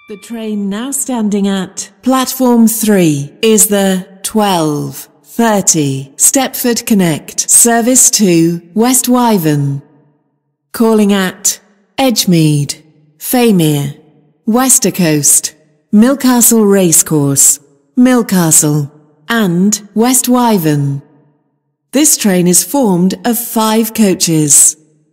The train now standing at platform 3 is the 12:30 Stepford Connect service to Westwyvern. Calling at Edgemead, Faymere, Westercoast, Millcastle Racecourse, Millcastle and Westwyvern. This train is formed of 5 coaches.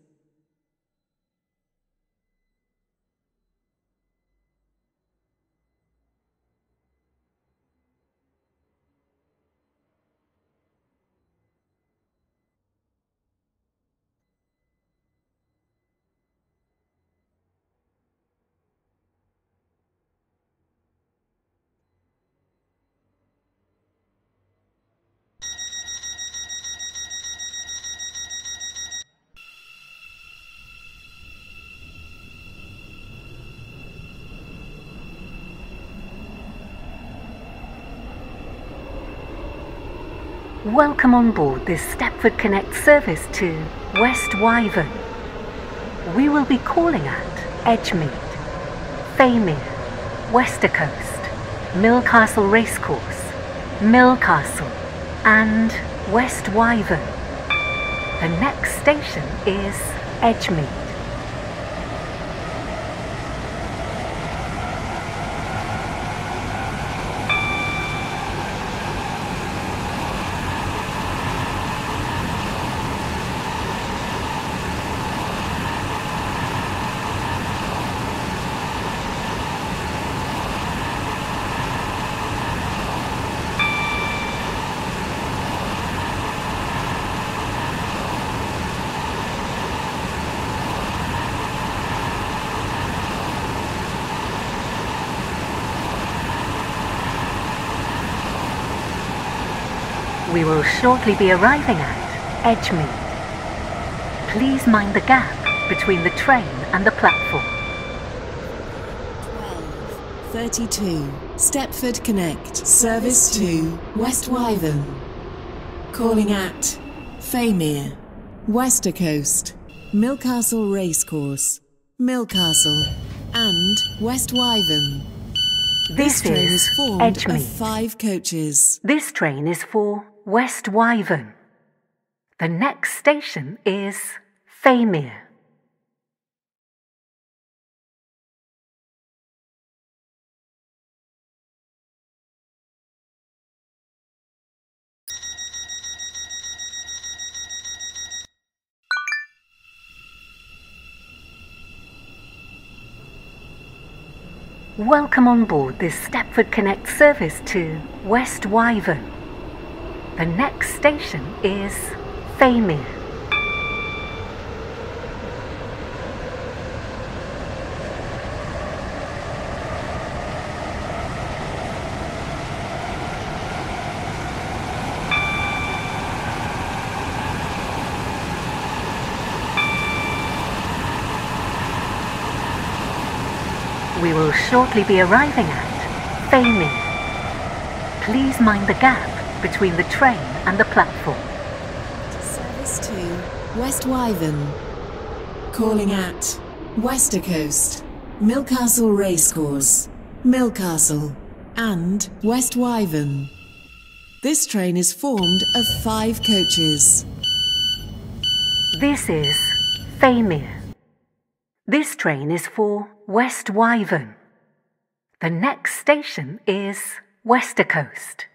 Welcome on board this Stepford Connect service to Westwyvern. We will be calling at Edgemead, Faymere, Westercoast, Millcastle Racecourse, Millcastle and Westwyvern. The next station is Edgemead. We will shortly be arriving at Edgemead. Please mind the gap between the train and the platform. 12:32 Stepford Connect service to Westwyvern. Calling at Faymere, Westercoast, Millcastle Racecourse, Millcastle and Westwyvern. This train is formed Edgemead. of 5 coaches. This train is for Westwyvern. The next station is Faymere. Welcome on board this Stepford Connect service to Westwyvern. The next station is Faymere. We will shortly be arriving at Faymere. Please mind the gap between the train and the platform. Service to Westwyvern. Calling at Westercoast, Millcastle Racecourse, Millcastle and Westwyvern. This train is formed of 5 coaches. This is Faymere. This train is for Westwyvern. The next station is Westercoast.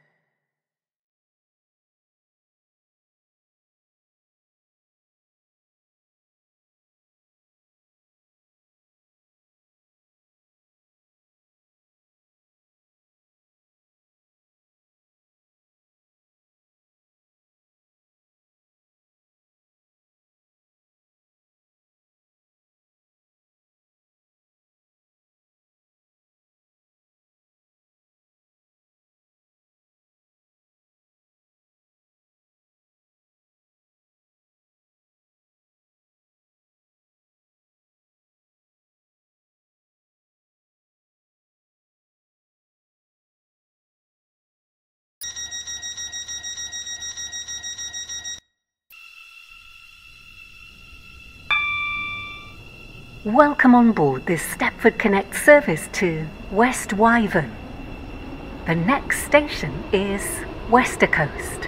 Welcome on board this Stepford Connect service to Westwyvern. The next station is Westcoast.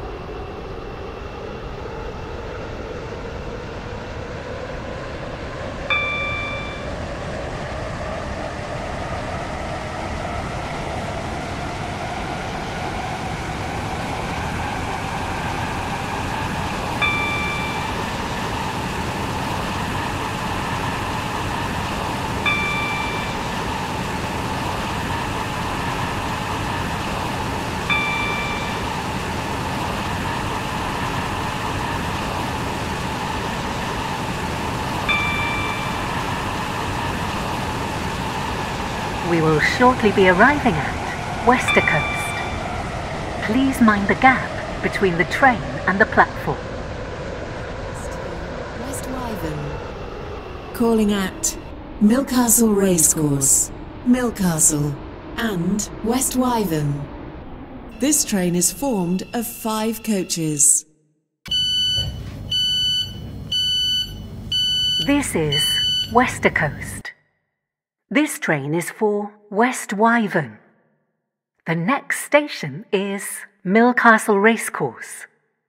We will shortly be arriving at Westcoast. Please mind the gap between the train and the platform. Westwyvern. Calling at Millcastle Racecourse, Millcastle and Westwyvern. This train is formed of 5 coaches. This is Westcoast. This train is for Westwyvern. The next station is Millcastle Racecourse.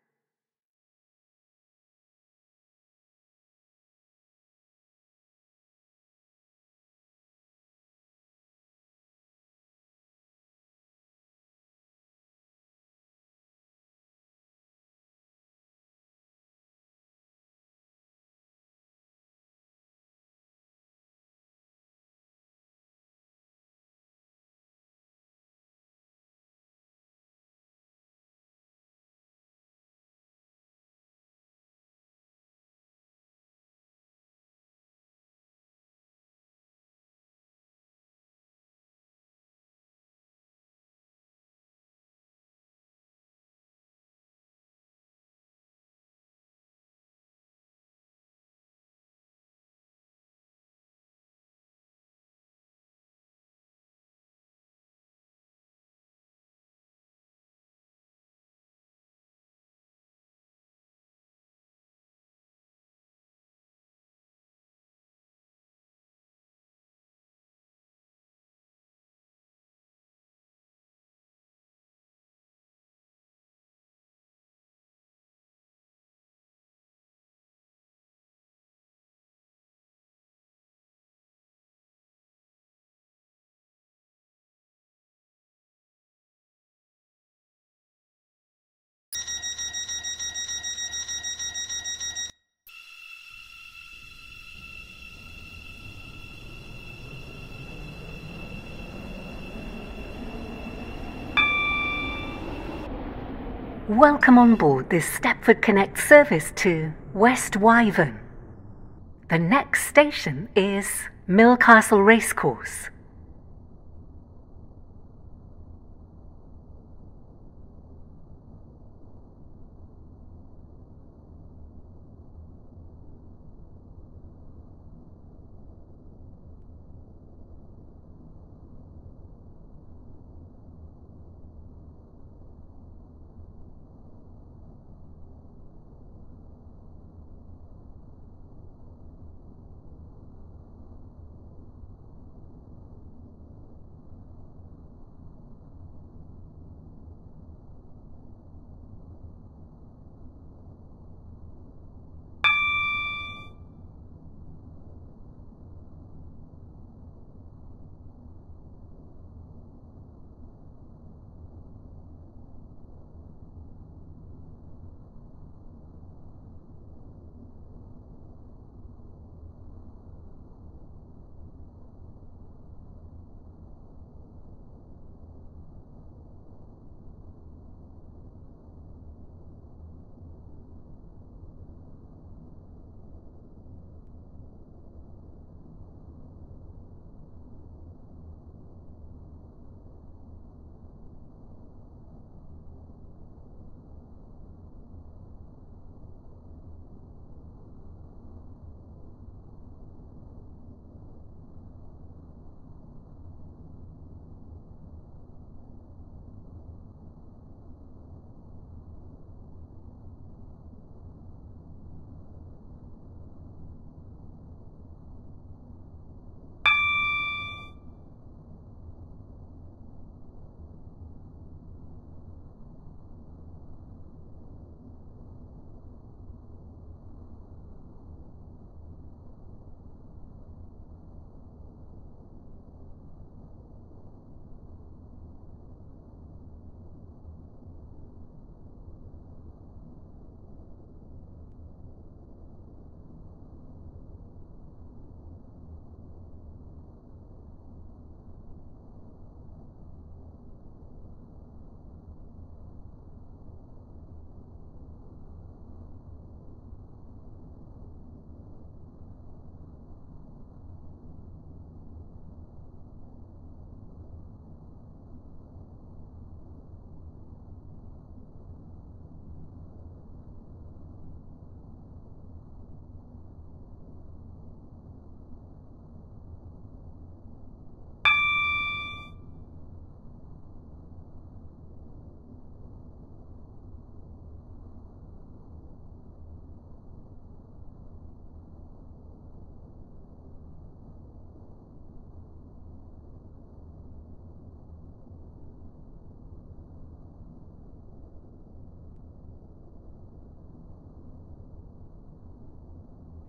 Welcome on board this Stepford Connect service to Westwyvern. The next station is Millcastle Racecourse.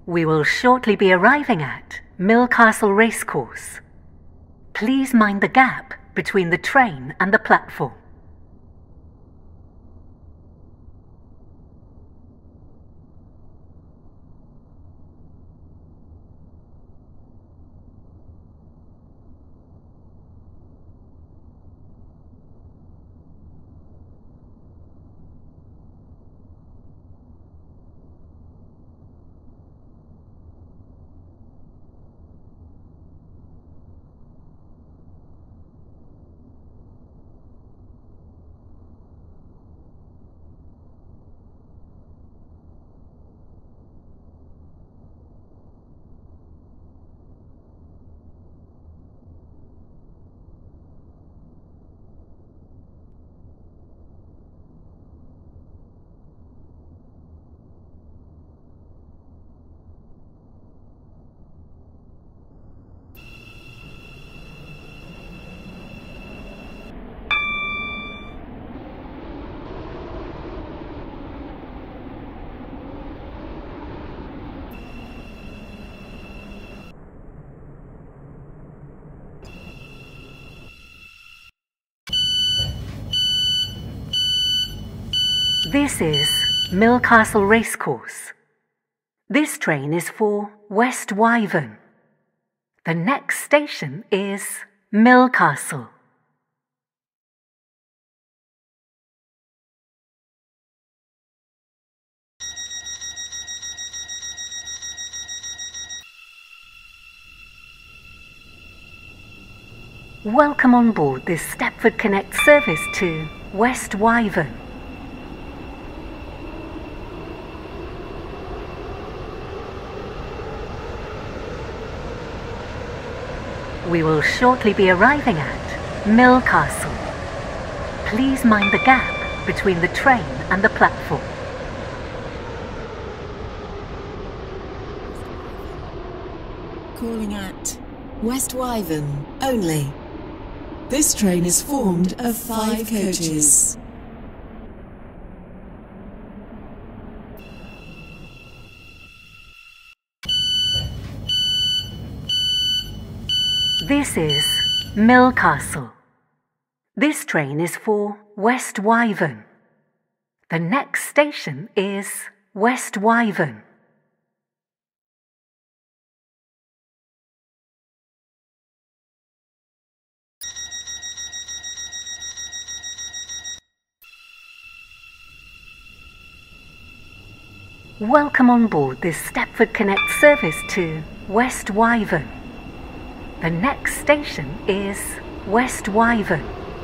We will shortly be arriving at Millcastle Racecourse. Please mind the gap between the train and the platform. This is Millcastle Racecourse. This train is for Westwyvern. The next station is Millcastle. Welcome on board this Stepford Connect service to Westwyvern. We will shortly be arriving at Millcastle. Please mind the gap between the train and the platform. Calling at Westwyvern only. This train is formed of 5 coaches. This is Millcastle. This train is for Westwyvern. The next station is Westwyvern. Welcome on board this Stepford Connect service to Westwyvern. The next station is Westwyvern.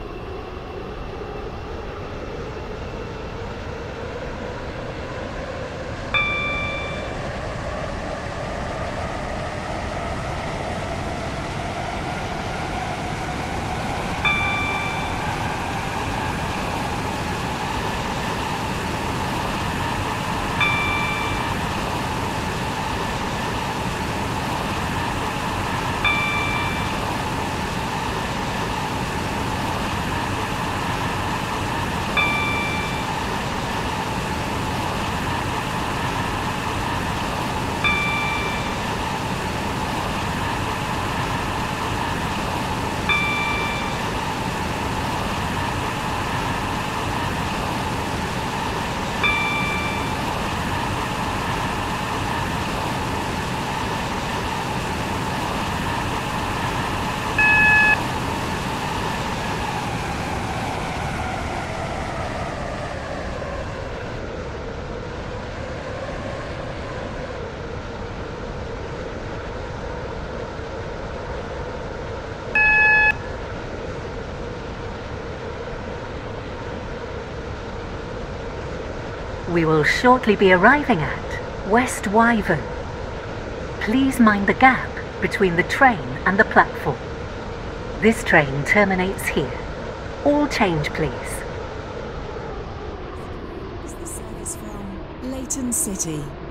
We will shortly be arriving at Westwyvern. Please mind the gap between the train and the platform. This train terminates here. All change, please. Is the service from Leighton City.